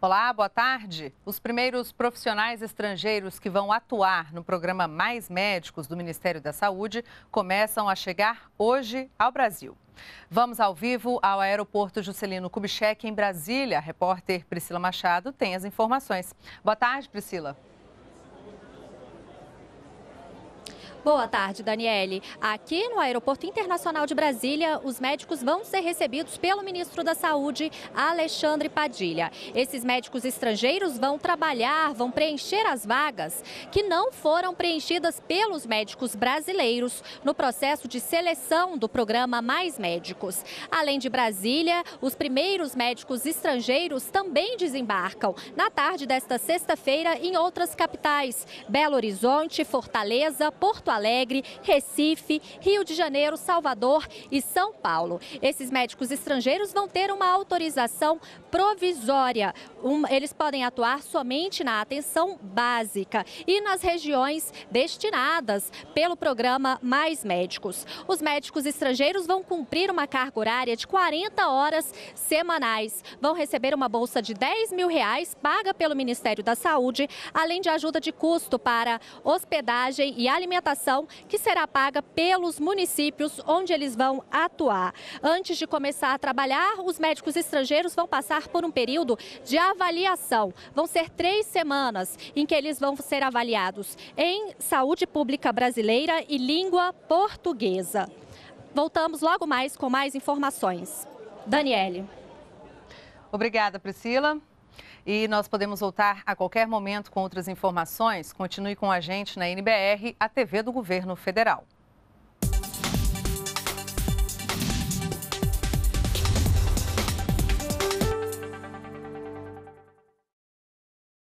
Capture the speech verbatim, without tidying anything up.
Olá, boa tarde. Os primeiros profissionais estrangeiros que vão atuar no programa Mais Médicos do Ministério da Saúde começam a chegar hoje ao Brasil. Vamos ao vivo ao aeroporto Juscelino Kubitschek, em Brasília. A repórter Priscila Machado tem as informações. Boa tarde, Priscila. Boa tarde, Daniele. Aqui no Aeroporto Internacional de Brasília, os médicos vão ser recebidos pelo ministro da Saúde, Alexandre Padilha. Esses médicos estrangeiros vão trabalhar, vão preencher as vagas que não foram preenchidas pelos médicos brasileiros no processo de seleção do programa Mais Médicos. Além de Brasília, os primeiros médicos estrangeiros também desembarcam na tarde desta sexta-feira em outras capitais: Belo Horizonte, Fortaleza, Porto Alegre, Recife, Rio de Janeiro, Salvador e São Paulo. Esses médicos estrangeiros vão ter uma autorização provisória. Um, eles podem atuar somente na atenção básica e nas regiões destinadas pelo programa Mais Médicos. Os médicos estrangeiros vão cumprir uma carga horária de quarenta horas semanais. Vão receber uma bolsa de dez mil reais paga pelo Ministério da Saúde, além de ajuda de custo para hospedagem e alimentação, que será paga pelos municípios onde eles vão atuar. Antes de começar a trabalhar, os médicos estrangeiros vão passar por um período de avaliação. Vão ser três semanas em que eles vão ser avaliados em saúde pública brasileira e língua portuguesa. Voltamos logo mais com mais informações. Daniele. Obrigada, Priscila. E nós podemos voltar a qualquer momento com outras informações. Continue com a gente na N B R, a T V do Governo Federal.